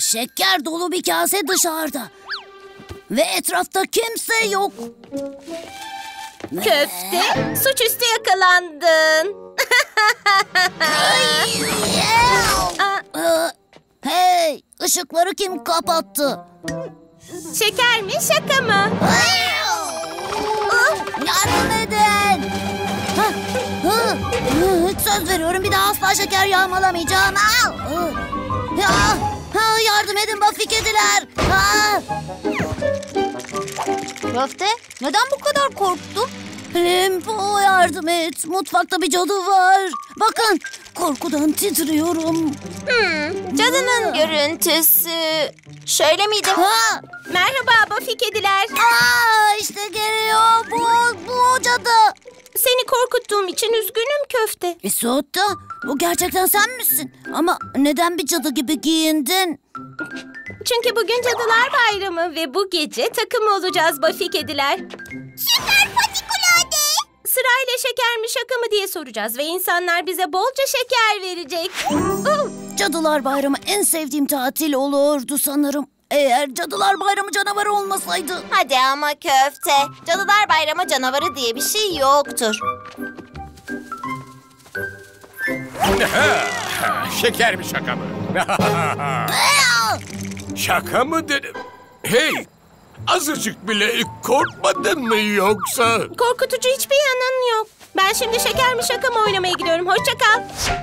Şeker dolu bir kase dışarıda. Ve etrafta kimse yok. Köfte, suçüstü yakalandın. Hey, ışıkları kim kapattı? Şeker mi, şaka mı? Yardım edin. Söz veriyorum, bir daha asla şeker yağmalamayacağım. Yardım edin Buffy kediler. Köfte, neden bu kadar korktun? Limpo, yardım et. Mutfakta bir cadı var. Bakın, korkudan titriyorum. Cadının görüntüsü. Şöyle miydi? Merhaba Buffy kediler. İşte geliyor bu o cadı. Seni korkuttuğum için üzgünüm Köfte. Soğutta, bu gerçekten sen misin? Ama neden bir cadı gibi giyindin? Çünkü bugün Cadılar Bayramı ve bu gece takım olacağız Buffy kediler. Süper patikulade. Sırayla şeker mi şaka mı diye soracağız ve insanlar bize bolca şeker verecek. Cadılar Bayramı en sevdiğim tatil olurdu sanırım. Eğer Cadılar Bayramı canavarı olmasaydı. Hadi ama Köfte, Cadılar Bayramı canavarı diye bir şey yoktur. Şeker mi şaka mı? Şaka mı dedim? Hey! Azıcık bile korkmadın mı yoksa? Korkutucu hiçbir yanın yok. Ben şimdi şeker mi şaka mı oynamaya gidiyorum. Hoşça kal.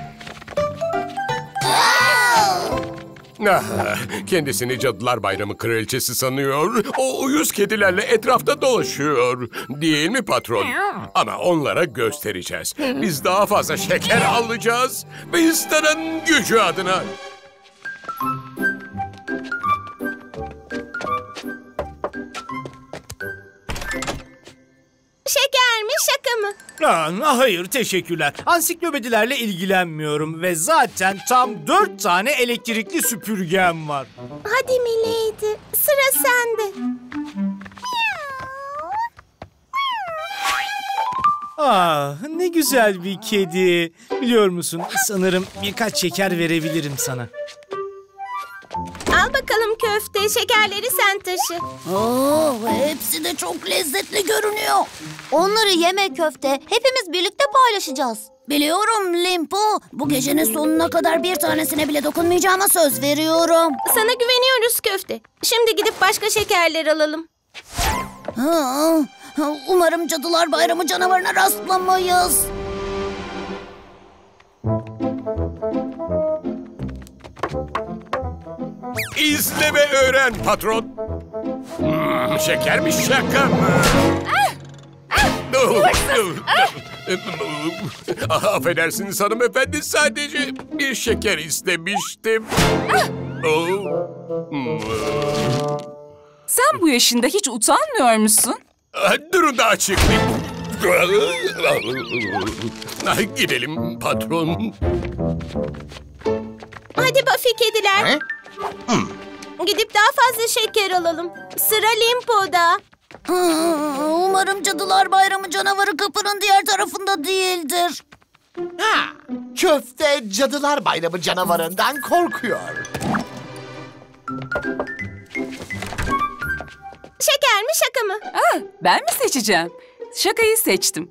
Kendisini Cadılar Bayramı kraliçesi sanıyor. O uyuz kedilerle etrafta dolaşıyor. Değil mi patron? Ama onlara göstereceğiz. Biz daha fazla şeker alacağız. Bista'nın gücü adına. Şeker mi şaka mı? Hayır teşekkürler. Ansiklopedilerle ilgilenmiyorum ve zaten tam 4 tane elektrikli süpürgem var. Hadi Milady, sıra sende. Ne güzel bir kedi. Biliyor musun, sanırım birkaç şeker verebilirim sana. Al bakalım Köfte, şekerleri sen taşı. Hepsi de çok lezzetli görünüyor. Onları yeme Köfte, hepimiz birlikte paylaşacağız. Biliyorum Limpo. Bu gecenin sonuna kadar bir tanesine bile dokunmayacağıma söz veriyorum. Sana güveniyoruz Köfte. Şimdi gidip başka şekerler alalım. Umarım Cadılar Bayramı canavarına rastlamayız. İzle ve öğren patron. Şeker mi şaka mı? Affedersiniz hanımefendi, sadece bir şeker istemiştim. Sen bu yaşında hiç utanmıyor musun? Durun da açıklayayım. Gidelim patron. Hadi Buffy kediler. Gidip daha fazla şeker alalım. Sıra Limpo'da. Umarım Cadılar Bayramı canavarı kapının diğer tarafında değildir. Köfte Cadılar Bayramı canavarından korkuyor. Şeker mi şaka mı? Ben mi seçeceğim? Şakayı seçtim.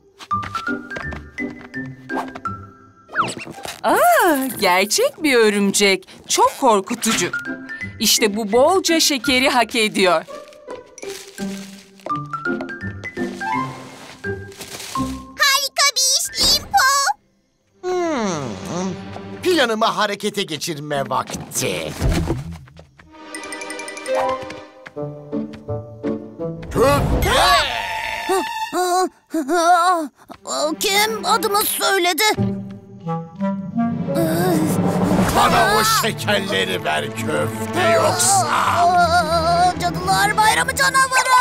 Gerçek bir örümcek. Çok korkutucu. İşte bu bolca şekeri hak ediyor. Harika bir iş Limpo. Planımı harekete geçirme vakti. Kim adımı söyledi? Bana o şekerleri ver Köfte, yoksa... Cadılar Bayramı canavarı!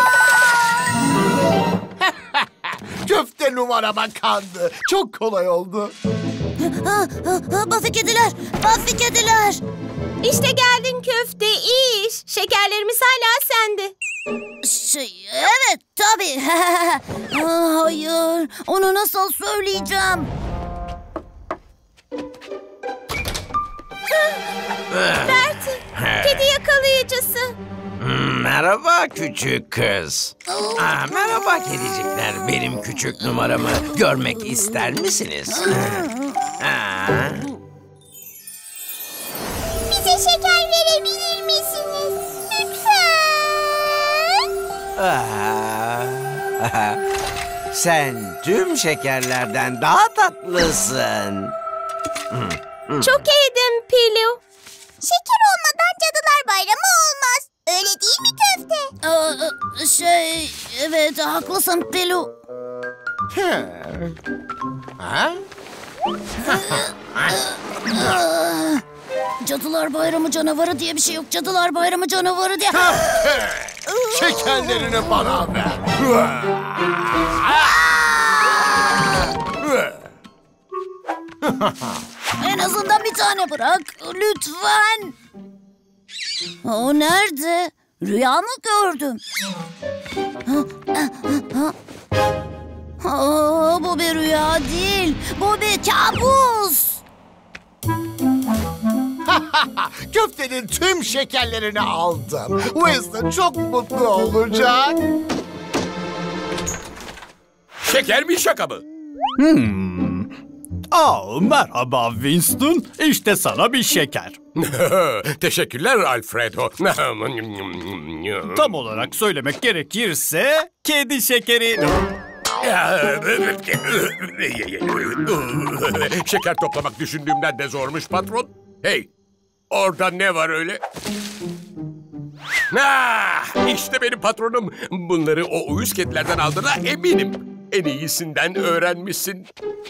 Köfte numarama kandı. Çok kolay oldu. Buffy kediler! Buffy kediler! İşte geldin Köfte, iyi iş. Şekerlerimiz hala sende. Evet tabii. Hayır, onu nasıl söyleyeceğim? Bertie, kedi yakalayıcısı. Merhaba küçük kız. Merhaba kedicikler. Benim küçük numaramı görmek ister misiniz? Bize şeker verebilir misiniz? Lütfen. Sen tüm şekerlerden daha tatlısın. Çok iyiydin Pilu. Şeker olmadan Cadılar Bayramı olmaz. Öyle değil mi Köfte? Evet haklısın Pilu. Cadılar Bayramı canavarı diye bir şey yok. Cadılar Bayramı canavarı diye. Şekerlerini bana ver. En azından bir tane bırak. Lütfen. O nerede? Rüya mı gördüm? Bu bir rüya değil. Bu bir kabus. Köftenin tüm şekerlerini aldım. Winston çok mutlu olacak. Şeker mi şaka mı? Merhaba Winston. İşte sana bir şeker. Teşekkürler Alfredo. Tam olarak söylemek gerekirse kedi şekeri. Şeker toplamak düşündüğümden de zormuş patron. Hey, orada ne var öyle? İşte benim patronum. Bunları o uyuz kedilerden aldığına eminim. En iyisinden öğrenmişsin.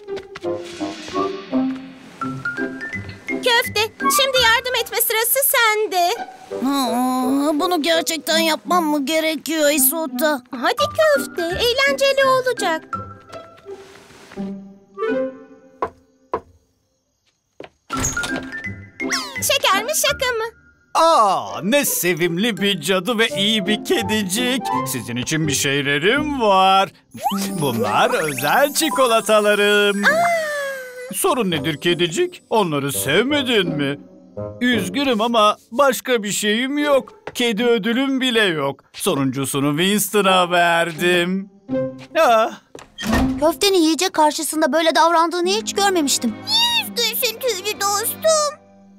Köfte, şimdi yardım etme sırası sende. Bunu gerçekten yapmam mı gerekiyor Isota? Hadi Köfte, eğlenceli olacak. Şeker mi şaka mı? Ne sevimli bir cadı ve iyi bir kedicik. Sizin için bir şeylerim var. Bunlar özel çikolatalarım. Sorun nedir kedicik? Onları sevmedin mi? Üzgünüm ama başka bir şeyim yok. Kedi ödülüm bile yok. Sonuncusunu Winston'a verdim. Köftenin yiyecek karşısında böyle davrandığını hiç görmemiştim. Niye üzgünsün tüylü dostum?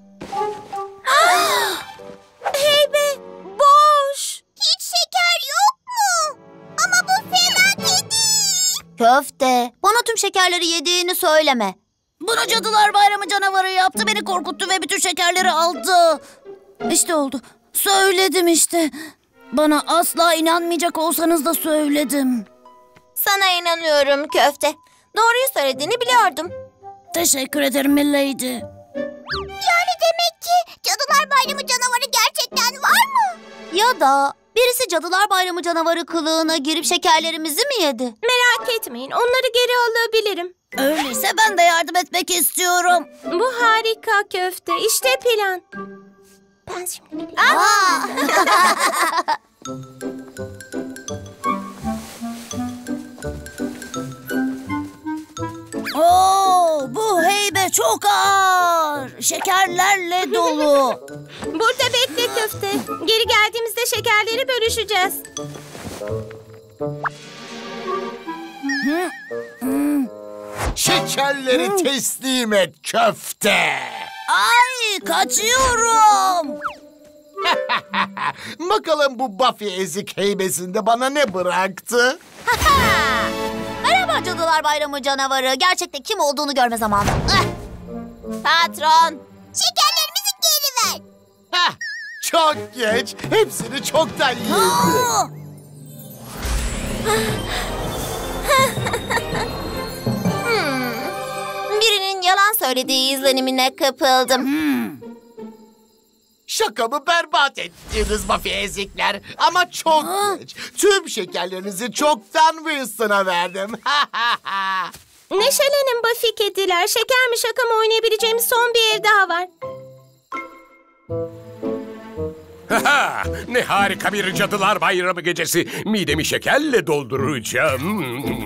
Hey be, boş. Hiç şeker yok mu? Ama bu fena kedi. Köfte, bana tüm şekerleri yediğini söyleme. Bunu Cadılar Bayramı canavarı yaptı. Beni korkuttu ve bütün şekerleri aldı. İşte oldu. Söyledim işte. Bana asla inanmayacak olsanız da söyledim. Sana inanıyorum Köfte. Doğruyu söylediğini biliyordum. Teşekkür ederim milady. Yani demek ki Cadılar Bayramı canavarı gerçekten var mı? Ya da birisi Cadılar Bayramı canavarı kılığına girip şekerlerimizi mi yedi? Merak etmeyin, onları geri alabilirim. Öyleyse ben de yardım etmek istiyorum. Bu harika Köfte, işte plan. Ben şimdi... Bu heybe çok ağır. Şekerlerle dolu. Burada bekle Köfte. Geri geldiğimizde şekerleri bölüşeceğiz. Şekerleri teslim et Köfte. Ay kaçıyorum. Bakalım bu Buffy ezik heybesinde bana ne bıraktı? Merhaba Cadılar Bayramı canavarı. Gerçekte kim olduğunu görme zamanı. Patron. Şekerlerimizi geri ver. Çok geç. Hepsini çoktan yedi. Birinin yalan söylediği izlenimine kapıldım. Şakamı berbat ettiniz Buffy ezikler. Ama çok geç. Tüm şekerlerinizi çoktan Winston'a verdim. Neşelenin Buffy kediler. Şeker mi şaka mı oynayabileceğimiz son bir ev daha var. Ne harika bir Cadılar Bayramı gecesi. Midemi şekerle dolduracağım.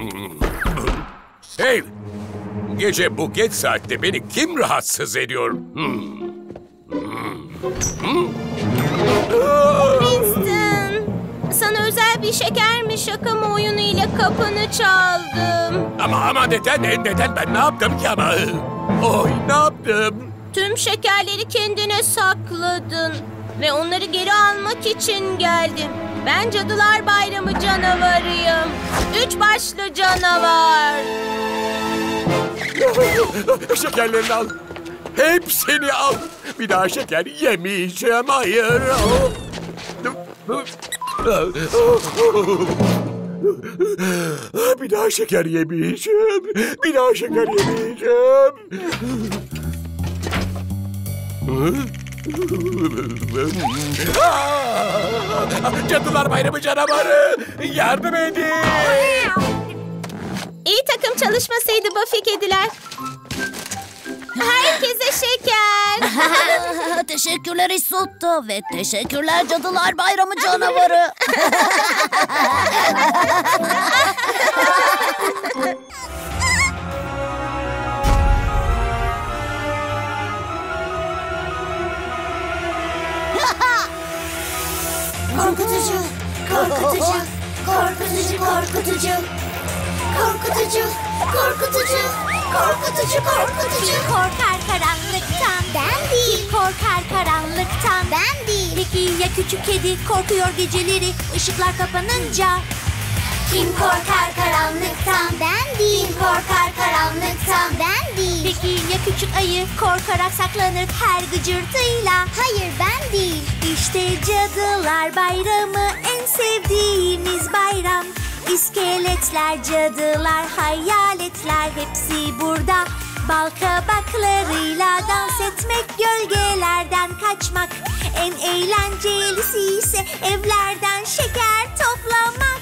Hey! Gece bu geç saatte beni kim rahatsız ediyor? Winston, sana özel bir şeker mi şaka mı oyunu ile kapını çaldım. Ama neden ben ne yaptım ki ama? Oy, ne yaptım? Tüm şekerleri kendine sakladın ve onları geri almak için geldim. Ben Cadılar Bayramı canavarıyım. 3 başlı canavar. Şekerlerini al. Hepsini al. Bir daha şeker yemeyeceğim. Hayır. Bir daha şeker yemeyeceğim. Bir daha şeker yemeyeceğim. Cadılar Bayramı canavarı! Yardım edin! İyi takım çalışmasıydı Buffy kediler. Herkese şeker. Teşekkürler Isotto ve teşekkürler Cadılar Bayramı canavarı. Korkutucu, korkutucu, korkutucu, korkutucu. Korkutucu, korkutucu, korkutucu, korkutucu. Kim korkar karanlıktan? Ben değil. Kim korkar karanlıktan? Ben değil. Peki ya küçük kedi korkuyor geceleri ışıklar kapanınca? Kim korkar karanlıktan? Ben değil. Kim korkar karanlıktan? Ben değil. Peki ya küçük ayı korkarak saklanır her gıcırtıyla? Hayır, ben değil. İşte Cadılar Bayramı en sevdiğimiz bayram. İskeletler, cadılar, hayaletler hepsi burada. Bal kabaklarıyla dans etmek, gölgelerden kaçmak. En eğlencelisi ise evlerden şeker toplamak.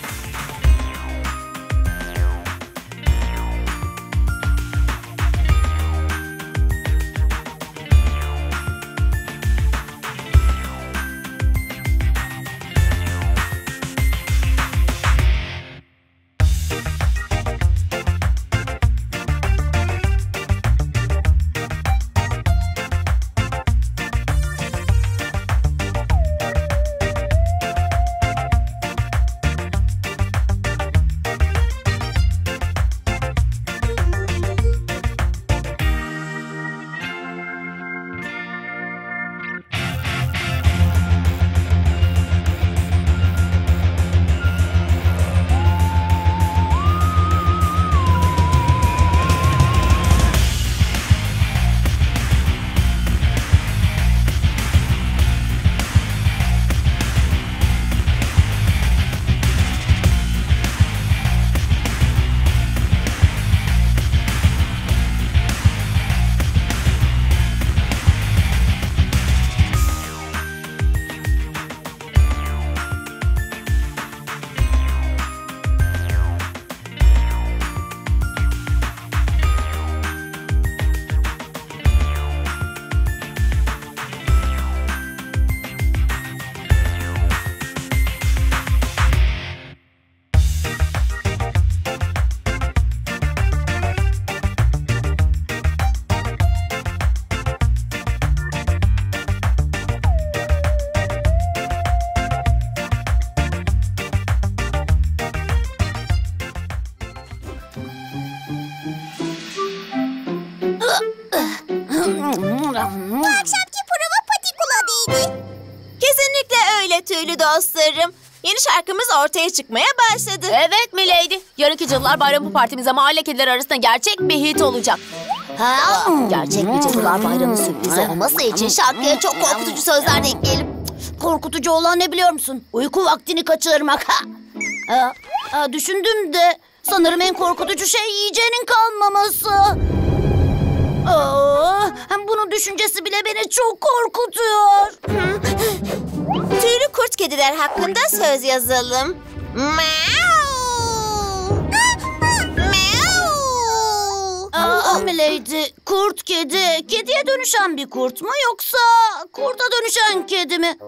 Bu akşamki prova patikuladıydı. Kesinlikle öyle tüylü dostlarım. Yeni şarkımız ortaya çıkmaya başladı. Evet Milady. Yarınki Cadılar Bayramı partimize mahalle kediler arasında gerçek bir hit olacak. Gerçek bir Cadılar Bayramı sürprizi olması için şarkıya çok korkutucu sözler de ekleyelim. Korkutucu olan ne biliyor musun? Uyku vaktini kaçırmak. Düşündüm de sanırım en korkutucu şey yiyeceğinin kalmaması. Bunun düşüncesi bile beni çok korkutuyor. Tüylü kurt kediler hakkında söz yazalım. Milady, kurt kedi. Kediye dönüşen bir kurt mu yoksa kurda dönüşen kedi mi?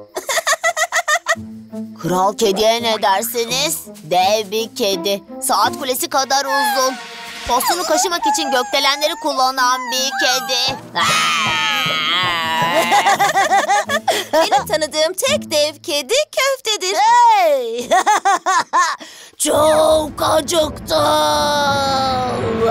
Kral kediye ne dersiniz? Dev bir kedi. Saat kulesi kadar uzun. Postunu kaşımak için gökdelenleri kullanan bir kedi. Benim tanıdığım tek dev kedi Köfte'dir. Hey! Çok acıktım.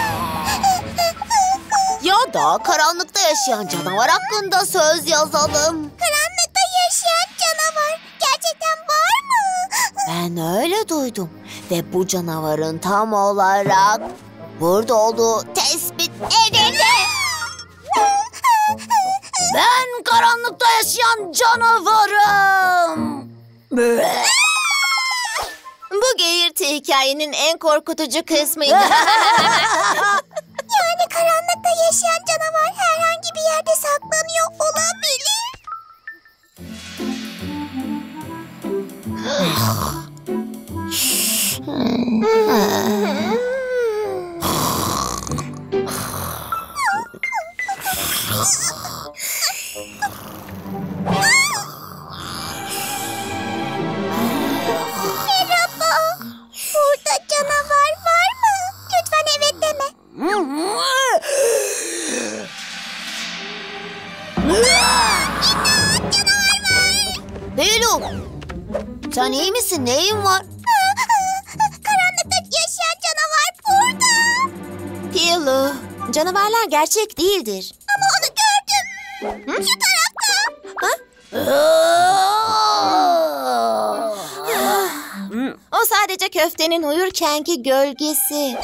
Ya da karanlıkta yaşayan canavar hakkında söz yazalım. Karanlıkta yaşayan canavar gerçekten var mı? Ben öyle duydum. Ve bu canavarın tam olarak burada olduğu tespit edildi. Ben karanlıkta yaşayan canavarım. Bu geğirti hikayenin en korkutucu kısmıydı. Yani karanlıkta yaşayan canavar herhangi bir yerde saklanıyor olabilir. Merhaba. Burada canavar var mı? Lütfen evet deme. Belu, sen iyi misin? Neyin var? Karanlıkta yaşayan canavar burada. Belu, canavarlar gerçek değildir. Ama onu gördüm. Şu tarafta. O sadece köftenin uyurkenki gölgesi.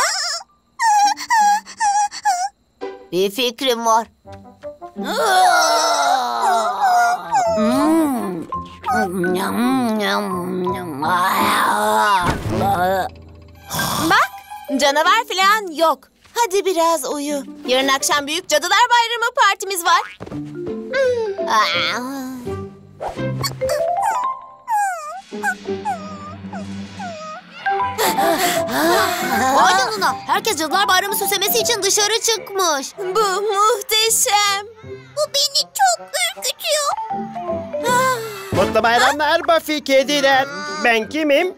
Bir fikrim var. Bak, canavar falan yok. Hadi biraz uyu. Yarın akşam Büyük Cadılar Bayramı partimiz var. Vay canına, herkes Cadılar Bayramı süslemesi için dışarı çıkmış. Bu muhteşem. Bu beni çok ürkütüyor. Mutlu bayramlar Buffy kediler. Ben kimim?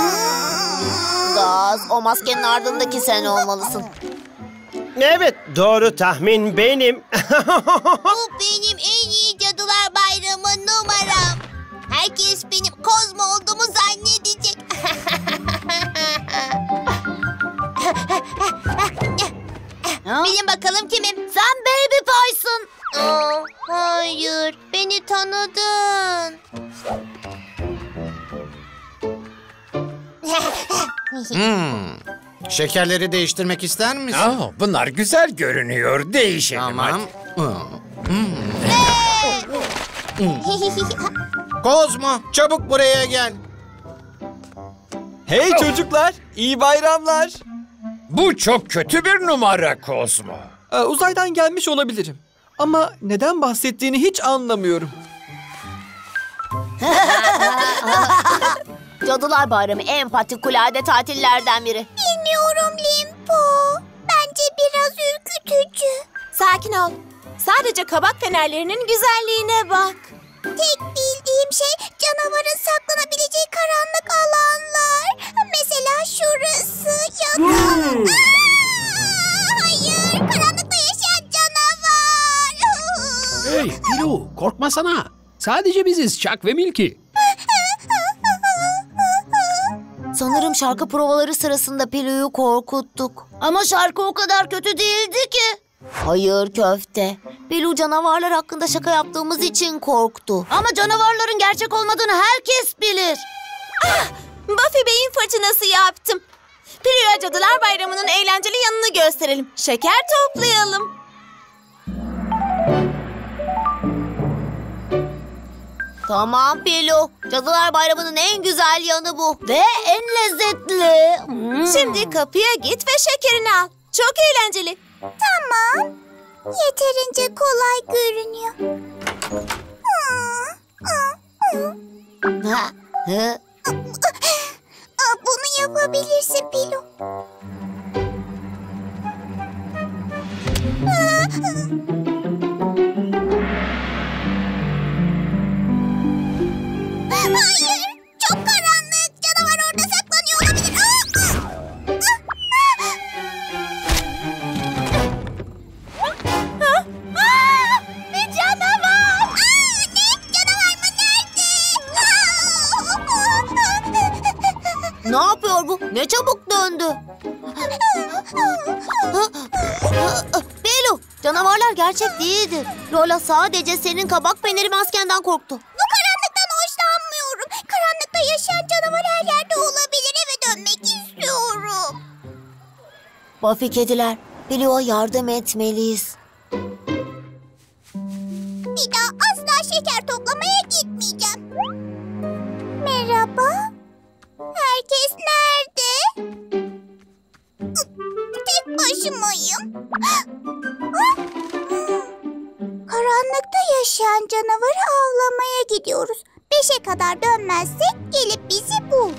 Gaz, o maskenin ardındaki sen olmalısın. Evet, doğru tahmin benim. Bu benim en iyi Cadılar Bayramı numaram. Herkes benim Kozmo olduğumu zannedecek. Bilin bakalım kimim? Sen Baby Pie'sın. Hayır, beni tanıdın. Şekerleri değiştirmek ister misin? Bunlar güzel görünüyor. Değişelim Tamam. hadi. Kozmo, çabuk buraya gel. Hey çocuklar, iyi bayramlar. Bu çok kötü bir numara Kozmo. Uzaydan gelmiş olabilirim. Ama neden bahsettiğini hiç anlamıyorum. Cadılar Bayramı en patikulade tatillerden biri. Bilmiyorum Limpo. Bence biraz ürkütücü. Sakin ol. Sadece kabak fenerlerinin güzelliğine bak. Tek bildiğim şey canavarın saklanabileceği karanlık alanlar. Mesela şurası ya da... Hayır, karanlıkta yaşayan canavar. Hey Pilu, korkmasana. Sadece biziz Chuck ve Milky. Sanırım şarkı provaları sırasında Pilu'yu korkuttuk. Ama şarkı o kadar kötü değildi ki. Hayır Köfte. Pilu canavarlar hakkında şaka yaptığımız için korktu. Ama canavarların gerçek olmadığını herkes bilir. Buffy beyin fırtınası yaptım. Pilu'ya Cadılar Bayramı'nın eğlenceli yanını gösterelim. Şeker toplayalım. Tamam Pilu. Cadılar Bayramı'nın en güzel yanı bu. Ve en lezzetli. Şimdi kapıya git ve şekerini al. Çok eğlenceli. Tamam. Yeterince kolay görünüyor. Bunu yapabilirsin Pilu. Hayır, çok karanlık. Canavar orada saklanıyor olabilir. Bir canavar. Ne? Ne çabuk döndü. Pelu, canavarlar gerçek değildir. Lola sadece senin kabak peneri maskenden korktu. Bu karanlıktan hoşlanmıyorum. Karanlıkta yaşayan canavar her yerde olabilir. Eve dönmek istiyorum. Buffy kediler, Pelu'ya yardım etmeliyiz. Bir daha asla şeker toplamaya gitmeyeceğim. Merhaba. Herkes nerede? Tek başımayım. Karanlıkta yaşayan canavarı avlamaya gidiyoruz. 5'e kadar dönmezsek gelip bizi bul.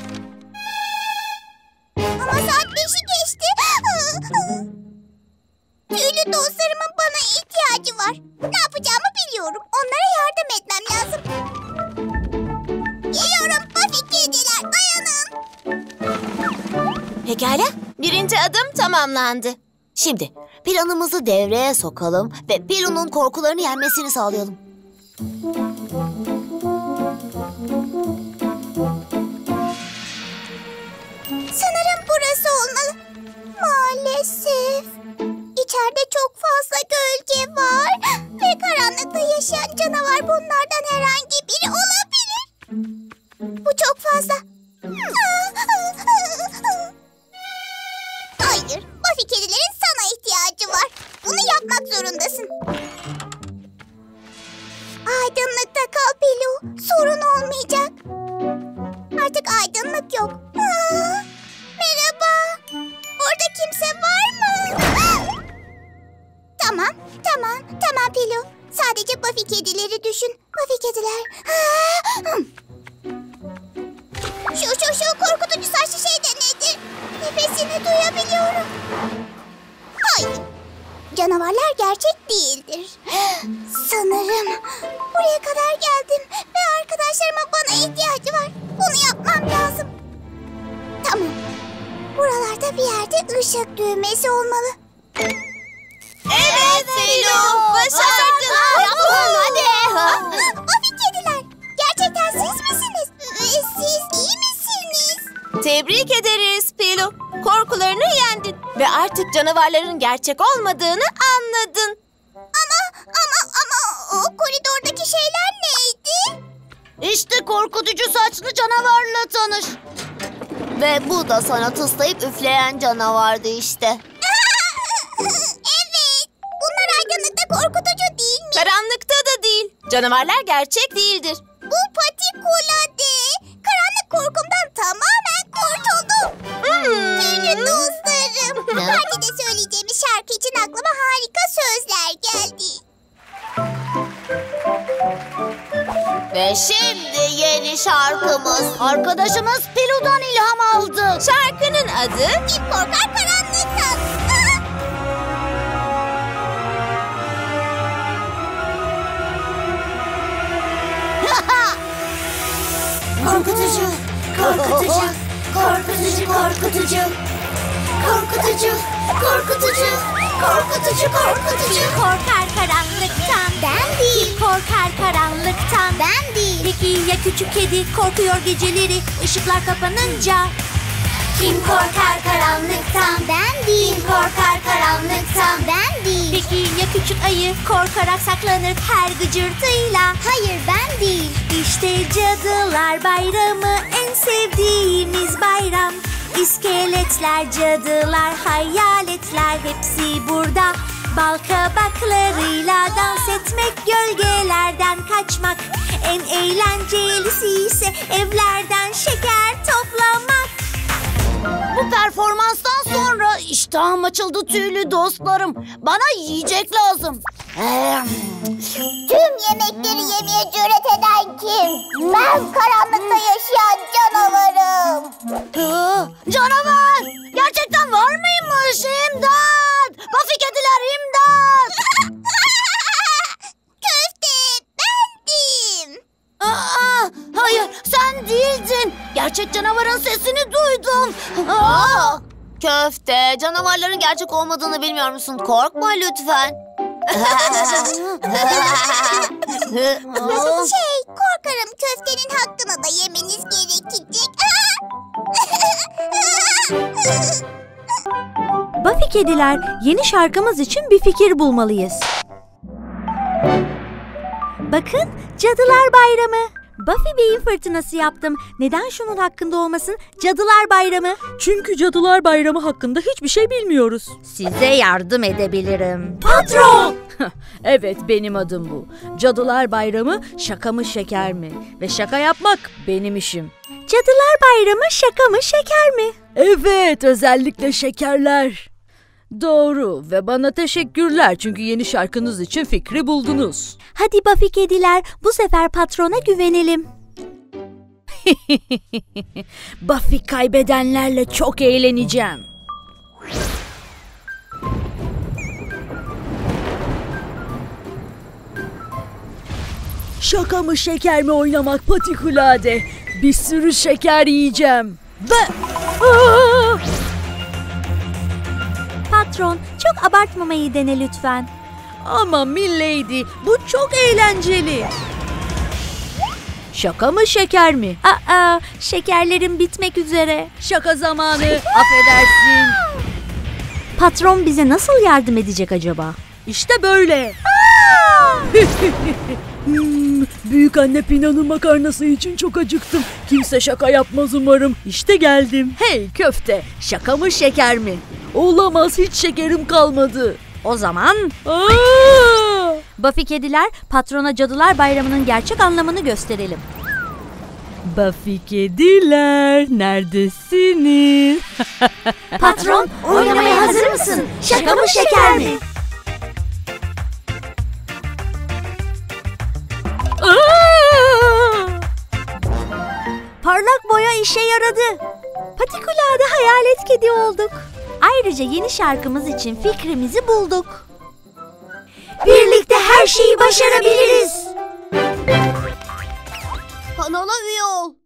Ama saat 5'i geçti. Tüylü dostlarımın bana ihtiyacı var. Ne yapacağımı biliyorum. Onlara yardım etmem lazım. Geliyorum Buffy kediler, dayanın. Pekala, birinci adım tamamlandı. Şimdi planımızı devreye sokalım ve Pelu'nun korkularını yenmesini sağlayalım. Sanırım burası olmalı. Maalesef. İçeride çok fazla gölge var ve karanlıkta yaşayan canavar bunlardan herhangi biri olabilir. Bu çok fazla. Hayır, Buffy kedilerin sana ihtiyacı var. Bunu yapmak zorundasın. Aydınlıkta kal Pelu, sorun olmayacak. Artık aydınlık yok. Merhaba, orada kimse var mı? Tamam Pelu. Sadece Buffy kedileri düşün. Buffy kediler. Şu korkutucu saçlı şey de nedir? Nefesini duyabiliyorum. Hayır. Canavarlar gerçek değildir. Sanırım buraya kadar geldim ve arkadaşlarımın bana ihtiyacı var. Bunu yapmam lazım. Tamam. Buralarda bir yerde ışık düğmesi olmalı. Evet Pelu, başardın. Hadi. Buffy kediler, gerçekten siz misiniz? Siz iyi misiniz? Tebrik ederiz Pelu. Korkularını yendin ve artık canavarların gerçek olmadığını anladın. Ama o koridordaki şeyler neydi? İşte korkutucu saçlı canavarla tanış. Ve bu da sana tıslayıp üfleyen canavardı işte. Evet. Bunlar aydınlıkta korkutucu değil mi? Karanlıkta da değil. Canavarlar gerçek değildir. Bu Patikulade. Karanlık korkumdan tamamen kurtuldum. Tüylü dostlarım. Partide söyleyeceğimiz şarkı için aklıma harika sözler geldi. Ve şimdi yeni şarkımız. Arkadaşımız Pelu'dan ilham aldı. Şarkının adı Kim korkar karanlıktan? Korkutucu, korkutucu, korkutucu, korkutucu. Korkutucu, korkutucu, korkutucu, korkutucu. Korkar karanlıktan. Ben değil. Kim korkar karanlıktan? Ben değil. Peki ya küçük kedi korkuyor geceleri ışıklar kapanınca? Kim korkar karanlıktan? Ben değil. Kim korkar karanlıktan? Ben değil. Peki ya küçük ayı korkarak saklanır her gıcırtıyla? Hayır ben değil. İşte Cadılar Bayramı en sevdiğimiz bayram. İskeletler, cadılar, hayaletler hepsi burada. Bal kabaklarıyla dans etmek, gölgelerden kaçmak. En eğlencelisi ise evlerden şeker toplamak. Bu performanstan sonra iştahım açıldı tüylü dostlarım. Bana yiyecek lazım. Tüm yemekleri yemeye cüret eden kim? Ben karanlıkta yaşayan canavarım. Canavar! Gerçekten var mıymış? İmdat! Buffy kediler imdat! Köfte bendim. Hayır sen değildin. Gerçek canavarın sesini duydum. Köfte, canavarların gerçek olmadığını bilmiyor musun? Korkma lütfen. Korkarım köftenin hakkını da yemeniz gerekecek. Buffy kediler, yeni şarkımız için bir fikir bulmalıyız. Bakın, Cadılar Bayramı. Buffy beyin fırtınası yaptım. Neden şunun hakkında olmasın? Cadılar Bayramı. Çünkü Cadılar Bayramı hakkında hiçbir şey bilmiyoruz. Size yardım edebilirim. Patron! Evet, benim adım bu. Cadılar Bayramı şaka mı şeker mi? Ve şaka yapmak benim işim. Cadılar Bayramı şaka mı şeker mi? Evet, özellikle şekerler. Doğru ve bana teşekkürler çünkü yeni şarkınız için fikri buldunuz. Hadi Buffy kediler, bu sefer patrona güvenelim. Buffy kaybedenlerle çok eğleneceğim. Şaka mı şeker mi oynamak patikulade. Bir sürü şeker yiyeceğim. Ve... Patron, çok abartmamayı dene lütfen. Ama milady, bu çok eğlenceli. Şaka mı şeker mi? Şekerlerim bitmek üzere. Şaka zamanı, affedersin. Patron bize nasıl yardım edecek acaba? İşte böyle. Büyük anne Pina'nın makarnası için çok acıktım. Kimse şaka yapmaz umarım. İşte geldim. Hey köfte, şaka mı şeker mi? Olamaz, hiç şekerim kalmadı. O zaman... Buffy kediler, patrona Cadılar Bayramı'nın gerçek anlamını gösterelim. Buffy kediler, neredesiniz? Patron, oynamaya hazır mısın? Şaka mı şeker mi? Parlak boya işe yaradı. Patikulade hayalet kedi olduk. Ayrıca yeni şarkımız için fikrimizi bulduk. Birlikte her şeyi başarabiliriz. Kanala üye ol.